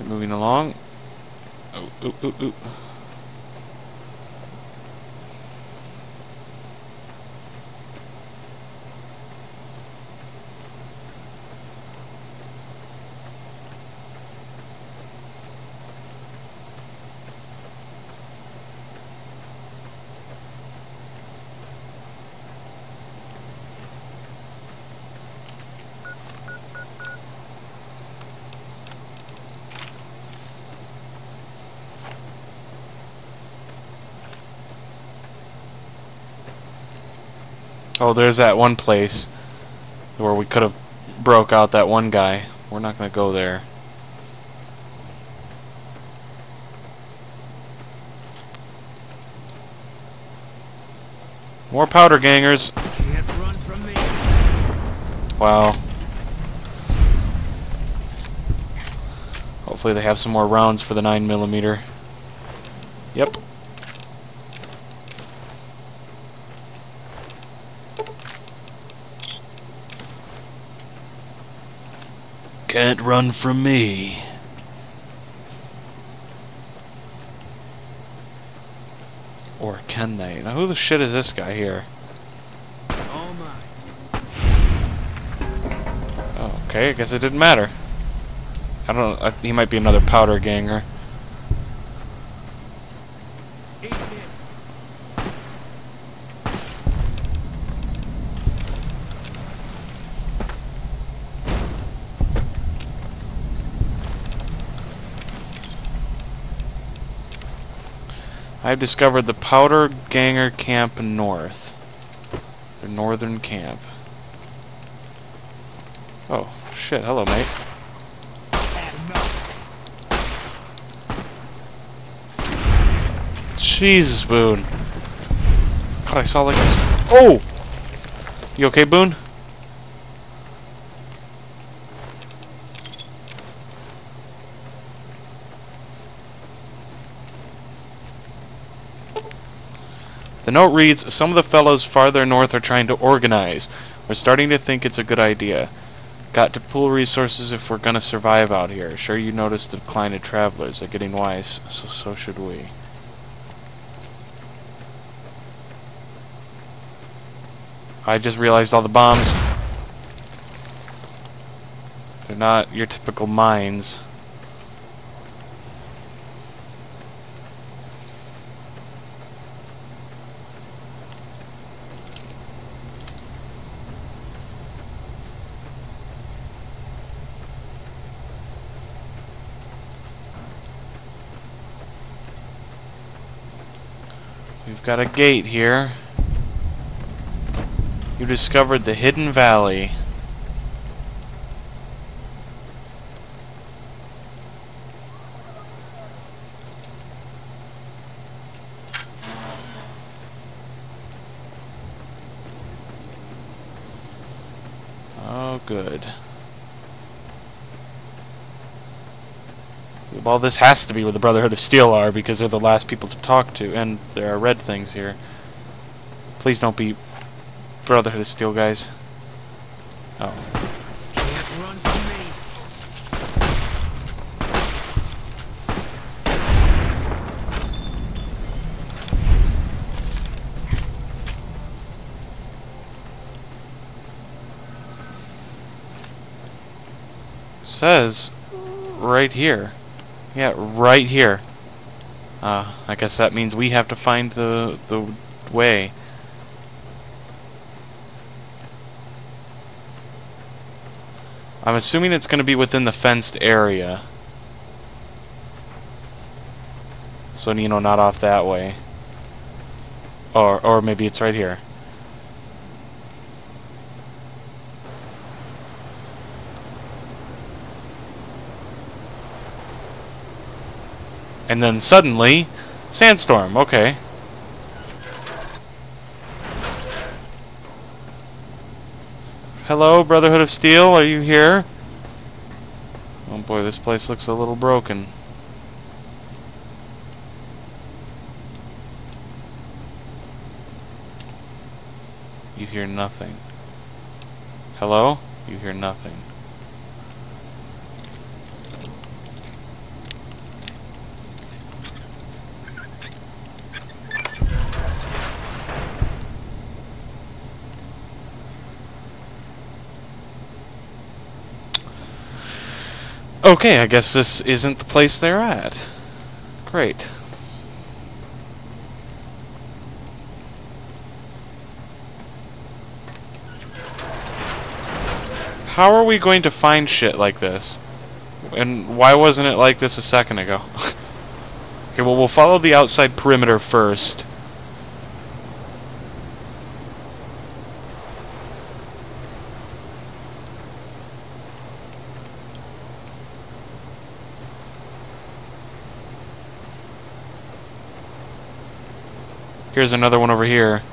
Alright, moving along. Oh, ooh, ooh, ooh. Oh, there's that one place where we could have broke out that one guy. We're not going to go there. More powder gangers. Can't run from me. Wow. Hopefully they have some more rounds for the 9mm. Yep. Can't run from me. Or can they? Now who the shit is this guy here? Oh my. Oh, okay, I guess it didn't matter. I don't know, he might be another powder ganger. Eat this. I've discovered the powder ganger camp north. The northern camp. Oh, shit, hello mate. Jesus, Boone. God, I saw like this. Oh! You okay, Boone? The note reads, some of the fellows farther north are trying to organize. We're starting to think it's a good idea. Got to pool resources if we're gonna survive out here. Sure you noticed the decline of travelers. They're getting wise, so should we. I just realized all the bombs. They're not your typical mines. We've got a gate here. You discovered the hidden valley. Oh, good. Well, this has to be where the Brotherhood of Steel are, because they're the last people to talk to, and there are red things here. Please don't be Brotherhood of Steel guys. Oh. Can't run from me. Says right here. Yeah, right here. I guess that means we have to find the way. I'm assuming it's going to be within the fenced area. So, you know, not off that way. Or maybe it's right here. And then suddenly, sandstorm. Okay. Hello, Brotherhood of Steel, are you here? Oh boy, this place looks a little broken. You hear nothing. Hello? You hear nothing. Okay, I guess this isn't the place they're at. Great. How are we going to find shit like this? And why wasn't it like this a second ago? Okay, well, we'll follow the outside perimeter first. Here's another one over here.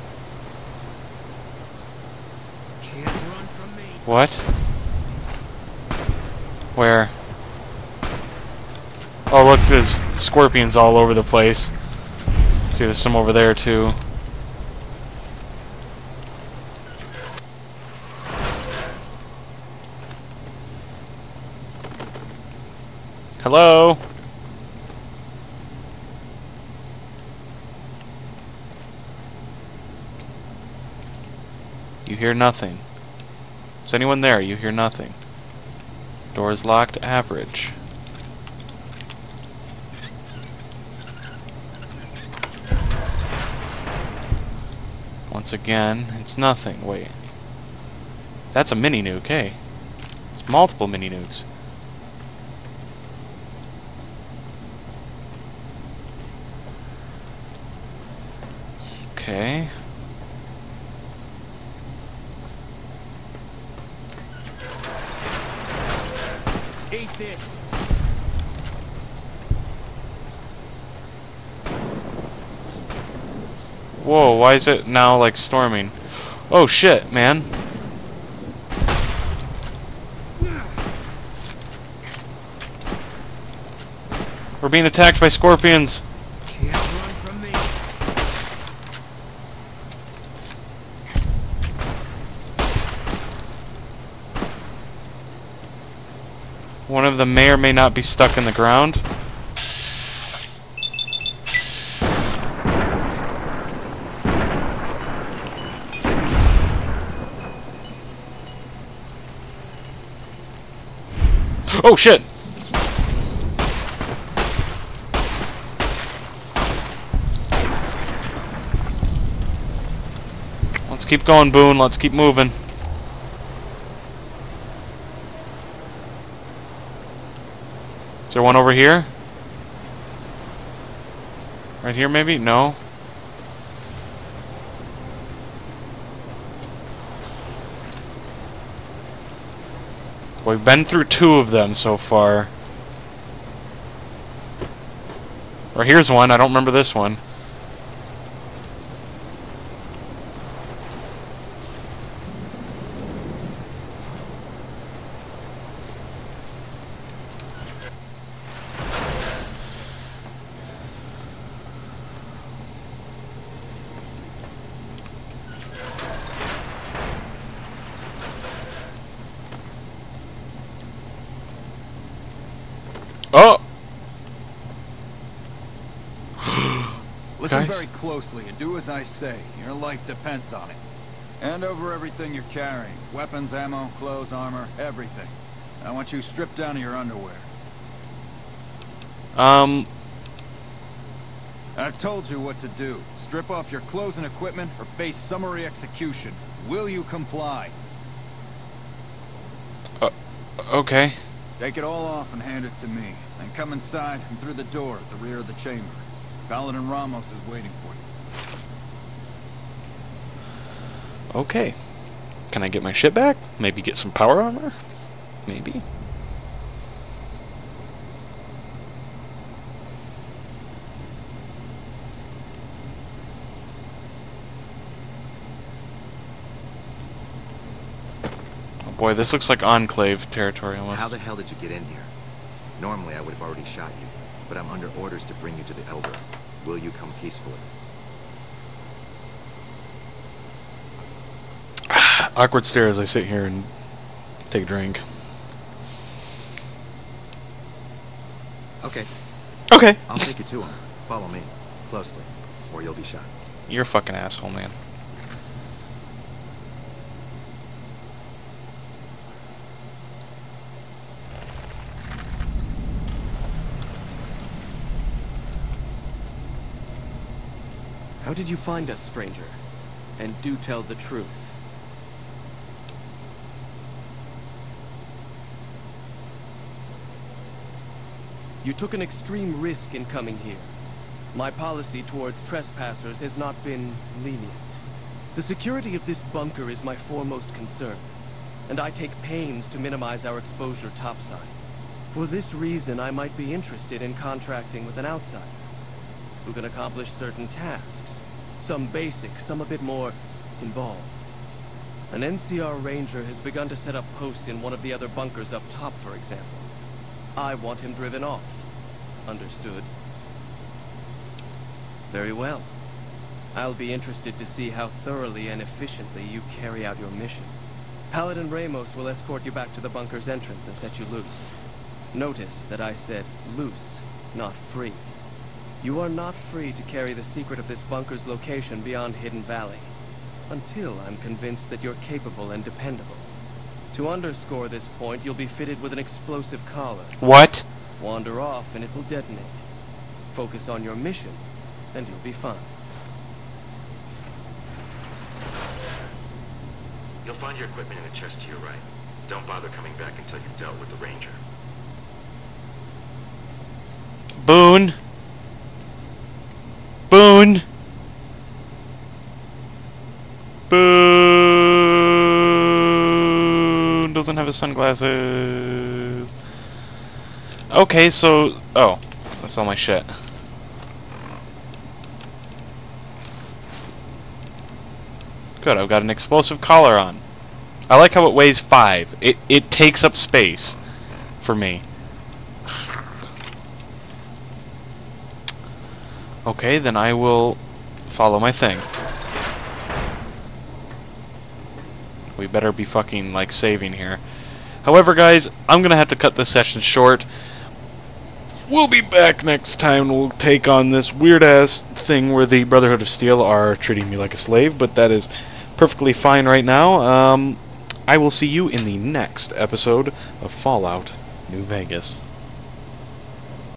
Can't run from me. What? Where? Oh, look, there's scorpions all over the place. See, there's some over there, too. Hello? You hear nothing. Is anyone there? You hear nothing. Door's locked. Average. Once again, it's nothing. Wait. That's a mini nuke, hey. It's multiple mini nukes. Okay. Eat this. Whoa, why is it now like storming? Oh shit, man. We're being attacked by scorpions. Can't run from me. One of them may or may not be stuck in the ground. Oh shit! Let's keep going, Boone. Let's keep moving. Is there one over here? Right here, maybe? No. We've been through 2 of them so far. Or here's one. I don't remember this one. Oh! Listen Guys? very closely and do as I say. Your life depends on it. Hand over everything you're carrying. Weapons, ammo, clothes, armor, everything. I want you stripped down to your underwear. I've told you what to do. Strip off your clothes and equipment or face summary execution. Will you comply? Okay. Take it all off and hand it to me. Then come inside and through the door at the rear of the chamber. Paladin Ramos is waiting for you. Okay. Can I get my shit back? Maybe get some power armor? Maybe. Oh boy, this looks like Enclave territory almost. How the hell did you get in here? Normally I would have already shot you, but I'm under orders to bring you to the Elder. Will you come peacefully? Awkward stare as I sit here and take a drink. Okay, Okay. I'll take you to him. Follow me, closely, or you'll be shot. You're a fucking asshole, man. How did you find us, stranger? And do tell the truth. You took an extreme risk in coming here. My policy towards trespassers has not been lenient. The security of this bunker is my foremost concern, and I take pains to minimize our exposure topside. For this reason, I might be interested in contracting with an outsider who can accomplish certain tasks, some basic, some a bit more involved. An NCR ranger has begun to set up post in one of the other bunkers up top, for example. I want him driven off. Understood? Very well. I'll be interested to see how thoroughly and efficiently you carry out your mission. Paladin Ramos will escort you back to the bunker's entrance and set you loose. Notice that I said loose, not free. You are not free to carry the secret of this bunker's location beyond Hidden Valley, until I'm convinced that you're capable and dependable. To underscore this point, you'll be fitted with an explosive collar. What? Wander off and it will detonate. Focus on your mission, and you'll be fine. You'll find your equipment in the chest to your right. Don't bother coming back until you've dealt with the ranger. Boone. Boone. Boone doesn't have his sunglasses. Okay, so... Oh, that's all my shit. Good, I've got an explosive collar on. I like how it weighs 5. It takes up space for me. Okay, then I will follow my thing. We better be fucking, like, saving here. However, guys, I'm gonna have to cut this session short. We'll be back next time, and we'll take on this weird-ass thing where the Brotherhood of Steel are treating me like a slave, but that is perfectly fine right now. I will see you in the next episode of Fallout New Vegas.